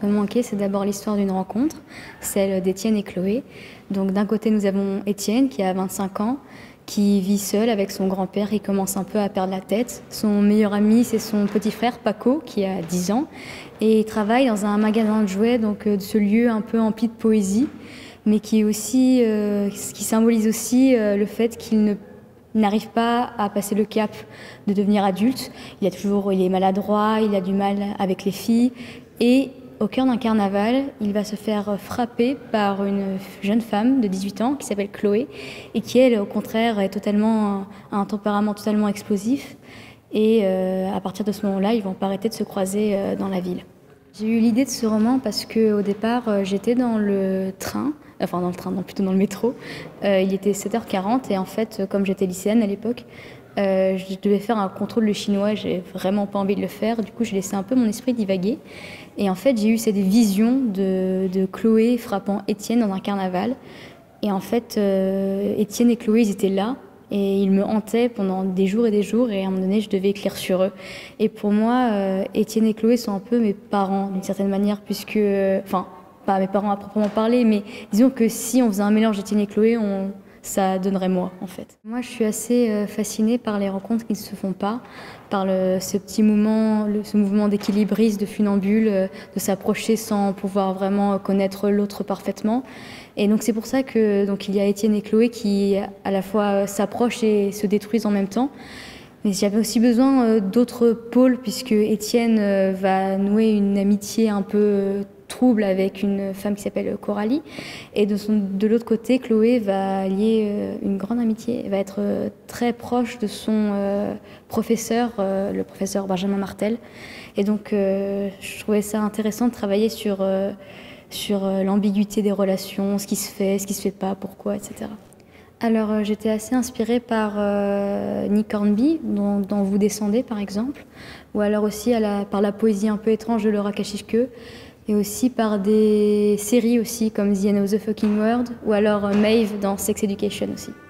peut manquer, c'est d'abord l'histoire d'une rencontre, celle d'Étienne et Chloé. Donc d'un côté, nous avons Étienne qui a 25 ans, qui vit seul avec son grand-père, il commence un peu à perdre la tête. Son meilleur ami, c'est son petit frère Paco, qui a 10 ans, et il travaille dans un magasin de jouets, donc de ce lieu un peu empli de poésie, mais qui est aussi, ce qui symbolise aussi le fait qu'il n'arrive pas à passer le cap de devenir adulte. Il est maladroit, il a du mal avec les filles, et au cœur d'un carnaval, il va se faire frapper par une jeune femme de 18 ans qui s'appelle Chloé et qui, elle, au contraire, a un tempérament totalement explosif. Et à partir de ce moment-là, ils vont pas arrêter de se croiser dans la ville. J'ai eu l'idée de ce roman parce qu'au départ, j'étais dans le train, plutôt dans le métro. Il était 7h40 et en fait, comme j'étais lycéenne à l'époque, je devais faire un contrôle de chinois, j'ai vraiment pas envie de le faire, du coup j'ai laissé un peu mon esprit divaguer. Et en fait j'ai eu cette vision de Chloé frappant Étienne dans un carnaval. Et en fait Étienne et Chloé ils étaient là et ils me hantaient pendant des jours et à un moment donné je devais écrire sur eux. Et pour moi Étienne et Chloé sont un peu mes parents d'une certaine manière puisque, enfin pas mes parents à proprement parler, mais disons que si on faisait un mélange d'Étienne et Chloé, ça donnerait moi, en fait. Moi, je suis assez fascinée par les rencontres qui ne se font pas, par ce petit mouvement, ce mouvement d'équilibriste, de funambule, de s'approcher sans pouvoir vraiment connaître l'autre parfaitement. Et donc, c'est pour ça que il y a Étienne et Chloé qui, à la fois, s'approchent et se détruisent en même temps. Mais j'avais aussi besoin d'autres pôles, puisque Étienne va nouer une amitié un peu trouble avec une femme qui s'appelle Coralie. Et de l'autre côté, Chloé va lier une grande amitié, elle va être très proche de son professeur, le professeur Benjamin Martel. Et donc, je trouvais ça intéressant de travailler sur l'ambiguïté des relations, ce qui se fait pas, pourquoi, etc. Alors, j'étais assez inspirée par Nick Hornby, dont Vous descendez, par exemple, ou alors aussi par la poésie un peu étrange de Laura Kashishke, et aussi par des séries aussi, comme The End of the Fucking World, ou alors Maeve dans Sex Education aussi.